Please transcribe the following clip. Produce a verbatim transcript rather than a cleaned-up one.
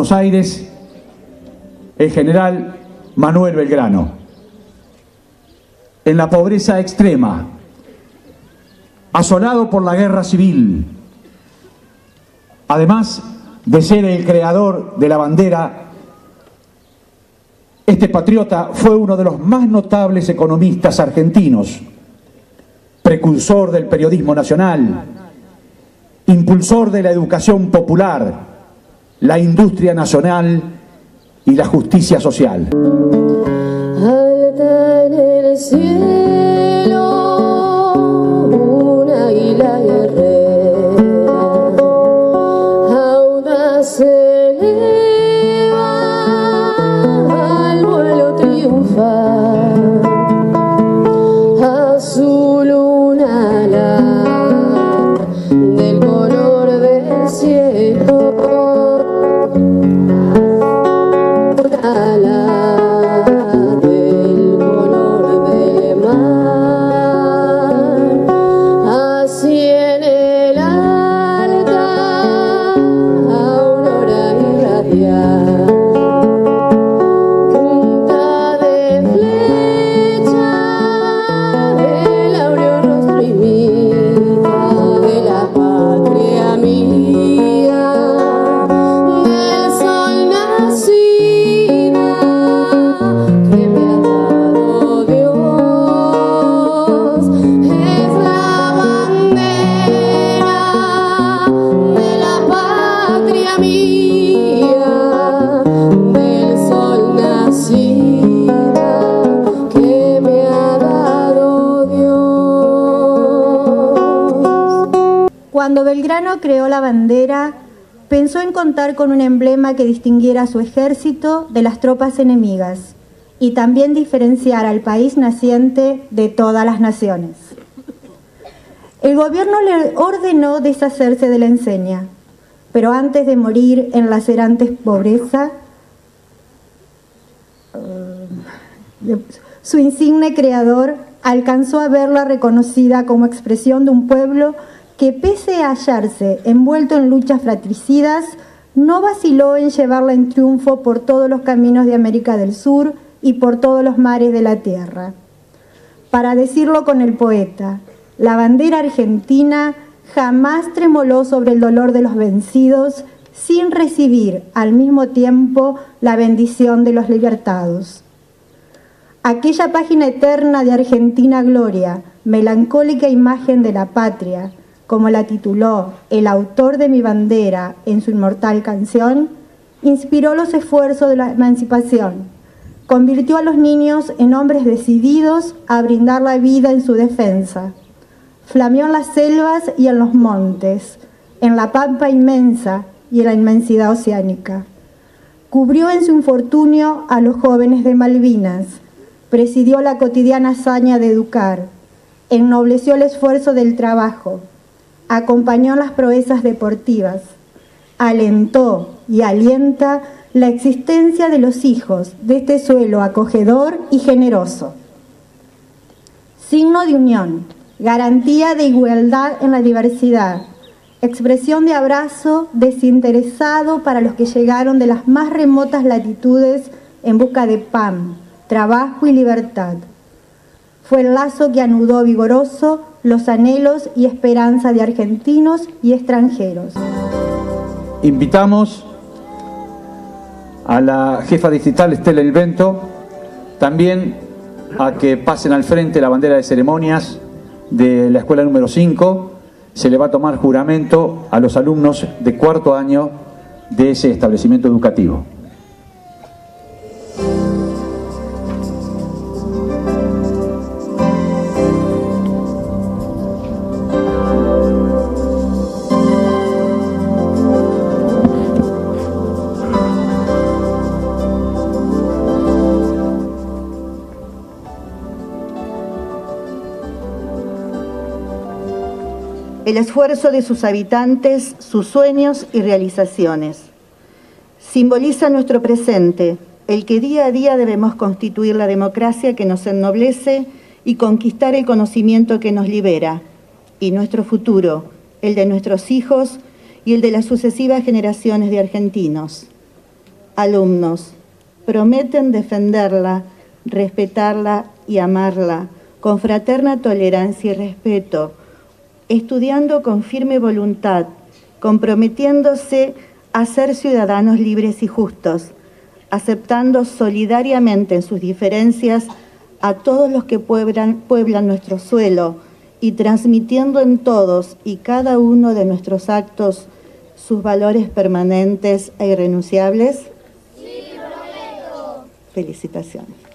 Buenos Aires, el general Manuel Belgrano. En la pobreza extrema, asolado por la guerra civil, además de ser el creador de la bandera, este patriota fue uno de los más notables economistas argentinos, precursor del periodismo nacional, impulsor de la educación popular, la industria nacional y la justicia social. Alta en el cielo, una águila guerrera, audaz eleva al vuelo triunfal, azul una ala del color del cielo, una ala Cuando Belgrano creó la bandera, pensó en contar con un emblema que distinguiera a su ejército de las tropas enemigas y también diferenciar al país naciente de todas las naciones. El gobierno le ordenó deshacerse de la enseña, pero antes de morir en lacerante pobreza, su insigne creador alcanzó a verla reconocida como expresión de un pueblo que, pese a hallarse envuelto en luchas fratricidas, no vaciló en llevarla en triunfo por todos los caminos de América del Sur y por todos los mares de la tierra. Para decirlo con el poeta, la bandera argentina jamás tremoló sobre el dolor de los vencidos sin recibir al mismo tiempo la bendición de los libertados. Aquella página eterna de Argentina Gloria, melancólica imagen de la patria, como la tituló el autor de Mi bandera en su inmortal canción, inspiró los esfuerzos de la emancipación, convirtió a los niños en hombres decididos a brindar la vida en su defensa, flameó en las selvas y en los montes, en la pampa inmensa y en la inmensidad oceánica, cubrió en su infortunio a los jóvenes de Malvinas, presidió la cotidiana hazaña de educar, ennobleció el esfuerzo del trabajo, acompañó las proezas deportivas, alentó y alienta la existencia de los hijos de este suelo acogedor y generoso. Signo de unión, garantía de igualdad en la diversidad, expresión de abrazo desinteresado para los que llegaron de las más remotas latitudes en busca de pan, trabajo y libertad. Fue el lazo que anudó vigoroso los anhelos y esperanza de argentinos y extranjeros. Invitamos a la jefa distrital Estela Ilvento también a que pasen al frente la bandera de ceremonias de la escuela número cinco. Se le va a tomar juramento a los alumnos de cuarto año de ese establecimiento educativo. El esfuerzo de sus habitantes, sus sueños y realizaciones. Simboliza nuestro presente, el que día a día debemos constituir la democracia que nos ennoblece y conquistar el conocimiento que nos libera, y nuestro futuro, el de nuestros hijos y el de las sucesivas generaciones de argentinos. Alumnos, prometen defenderla, respetarla y amarla con fraterna tolerancia y respeto, estudiando con firme voluntad, comprometiéndose a ser ciudadanos libres y justos, aceptando solidariamente en sus diferencias a todos los que pueblan, pueblan nuestro suelo y transmitiendo en todos y cada uno de nuestros actos sus valores permanentes e irrenunciables. Sí, prometo. Felicitaciones.